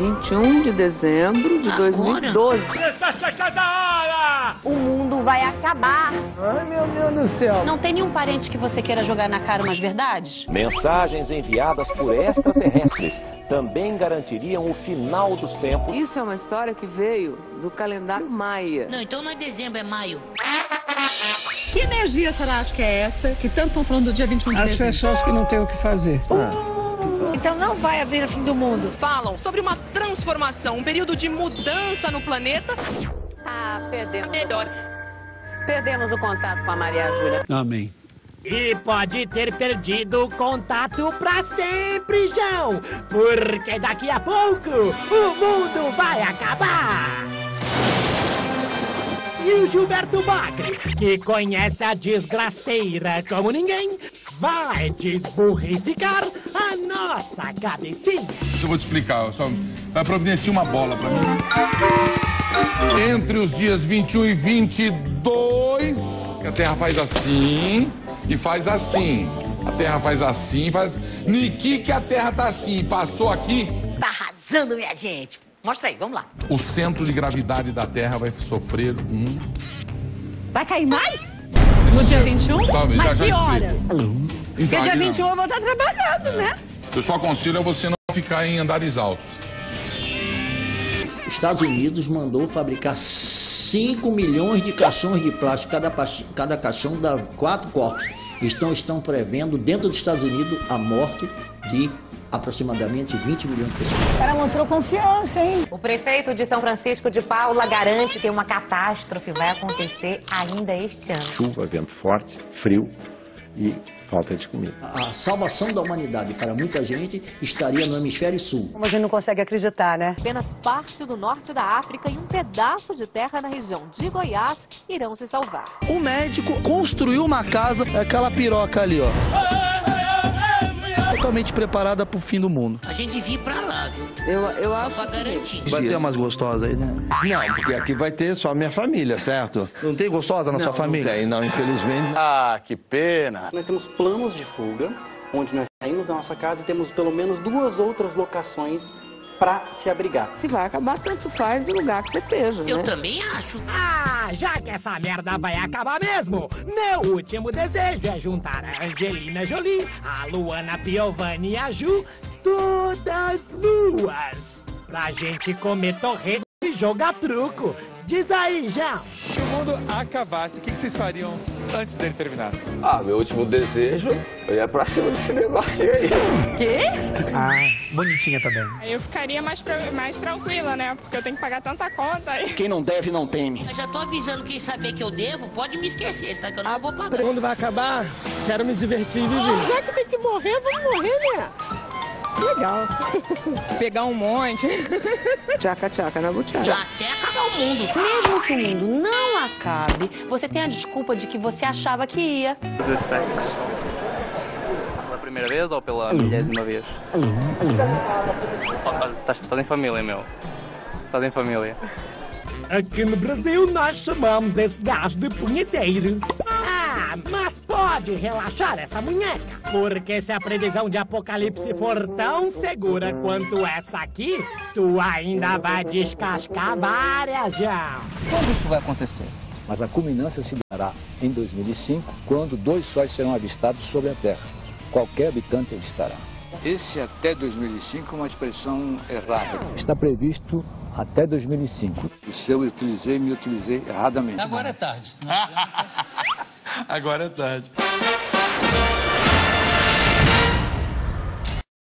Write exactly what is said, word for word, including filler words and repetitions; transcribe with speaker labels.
Speaker 1: vinte e um de dezembro de dois mil e doze.
Speaker 2: Está chegando a hora!
Speaker 3: O mundo vai acabar.
Speaker 4: Ai, meu Deus do céu.
Speaker 3: Não tem nenhum parente que você queira jogar na cara umas verdades?
Speaker 5: Mensagens enviadas por extraterrestres também garantiriam o final dos tempos.
Speaker 1: Isso é uma história que veio do calendário maia.
Speaker 6: Não, então não é dezembro, é maio.
Speaker 7: Que energia será acho que é essa? Que tanto estão falando do dia vinte e um de
Speaker 4: As
Speaker 7: dezembro?
Speaker 4: pessoas que não têm o que fazer.
Speaker 3: Então não vai haver o fim do mundo.
Speaker 8: Falam sobre uma transformação, um período de mudança no planeta.
Speaker 3: Ah, perdemos.
Speaker 8: Melhor.
Speaker 3: Perdemos o contato com a Maria Júlia.
Speaker 4: Amém.
Speaker 2: E pode ter perdido o contato pra sempre, João, porque daqui a pouco o mundo vai acabar. E o Gilberto Bagre, que conhece a desgraceira como ninguém, vai desburrificar a nossa cabecinha.
Speaker 9: Eu vou te explicar, eu só vai providenciar uma bola pra mim. Entre os dias vinte e um e vinte e dois, a Terra faz assim e faz assim. A Terra faz assim, faz... No que que a Terra tá assim? Passou aqui?
Speaker 6: Tá arrasando, minha gente. Mostra aí, vamos lá.
Speaker 9: O centro de gravidade da Terra vai sofrer um...
Speaker 7: Vai cair mais? No dia vinte e um?
Speaker 9: Tá, já,
Speaker 7: Mas
Speaker 9: já
Speaker 7: que hora?
Speaker 9: explico.
Speaker 7: Porque
Speaker 9: Então,
Speaker 7: dia
Speaker 9: aqui
Speaker 7: vinte e um
Speaker 9: não.
Speaker 7: eu vou estar trabalhando,
Speaker 9: É.
Speaker 7: né?
Speaker 9: Eu só aconselho a você não ficar em andares altos.
Speaker 10: Os Estados Unidos mandou fabricar cinco milhões de caixões de plástico. Cada, cada caixão dá quatro corpos. Estão, estão prevendo, dentro dos Estados Unidos, a morte de aproximadamente vinte milhões de pessoas.
Speaker 7: Ela mostrou confiança, hein?
Speaker 3: O prefeito de São Francisco de Paula garante que uma catástrofe vai acontecer ainda este ano.
Speaker 11: Chuva, vento forte, frio e falta de comida.
Speaker 10: A salvação da humanidade para muita gente estaria no hemisfério sul.
Speaker 3: Como a gente não consegue acreditar, né?
Speaker 12: Apenas parte do norte da África e um pedaço de terra na região de Goiás irão se salvar.
Speaker 13: O médico construiu uma casa, aquela piroca ali, ó. Totalmente preparada pro fim do mundo.
Speaker 6: A gente devia ir pra lá, viu?
Speaker 1: Eu, eu
Speaker 6: Só
Speaker 1: acho
Speaker 6: pra garantir.
Speaker 13: Vai ter umas gostosas aí, né?
Speaker 11: Não, porque aqui vai ter só a minha família, certo?
Speaker 13: Não tem gostosa na
Speaker 11: não,
Speaker 13: sua família?
Speaker 11: Não tem, não, infelizmente.
Speaker 14: Ah, que pena.
Speaker 15: Nós temos planos de fuga, onde nós saímos da nossa casa e temos pelo menos duas outras locações para se abrigar.
Speaker 1: Se vai acabar, tanto faz o lugar que você esteja,
Speaker 6: Eu
Speaker 1: né?
Speaker 6: também acho.
Speaker 2: Ah, já que essa merda vai acabar mesmo, meu último desejo é juntar a Angelina Jolie, a Luana Piovani e a Ju, todas nuas, pra gente comer torresmo e jogar truco. Diz aí, João.
Speaker 16: Se o mundo acabasse, o que vocês fariam antes dele terminar?
Speaker 14: Ah, meu último desejo, eu ia pra cima desse negócio aí.
Speaker 7: Quê?
Speaker 13: Ah, bonitinha também.
Speaker 7: Eu ficaria mais, mais tranquila, né? Porque eu tenho que pagar tanta conta aí.
Speaker 10: Quem não deve, não teme.
Speaker 6: Eu já tô avisando quem saber que eu devo, pode me esquecer, tá? Que eu não vou pagar.
Speaker 4: O mundo vai acabar, quero me divertir e viver.
Speaker 8: Já que tem que morrer, vamos morrer, né? Legal.
Speaker 7: Pegar um monte.
Speaker 1: Tchaca, tchaca na butiaca.
Speaker 6: Até acabar o mundo.
Speaker 3: Mesmo que o mundo não acabe, você tem a desculpa de que você achava que ia.
Speaker 15: dezessete. Pela primeira vez ou pela milésima vez? Estás em família, meu. Estás em família.
Speaker 2: Aqui no Brasil nós chamamos esse gajo de punheteiro. Ah, mas pode relaxar essa munheca, porque se a previsão de apocalipse for tão segura quanto essa aqui, tu ainda vai descascar várias já.
Speaker 17: Quando isso vai acontecer? Mas a culminância se dará em dois mil e cinco, quando dois sóis serão avistados sobre a Terra. Qualquer habitante avistará. Esse até dois mil e cinco é uma expressão errada. Está previsto até dois mil e cinco. Isso eu utilizei, me utilizei erradamente.
Speaker 6: Agora é tarde.
Speaker 9: Agora é tarde.